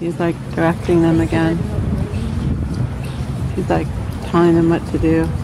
He's like directing them again. He's like telling them what to do.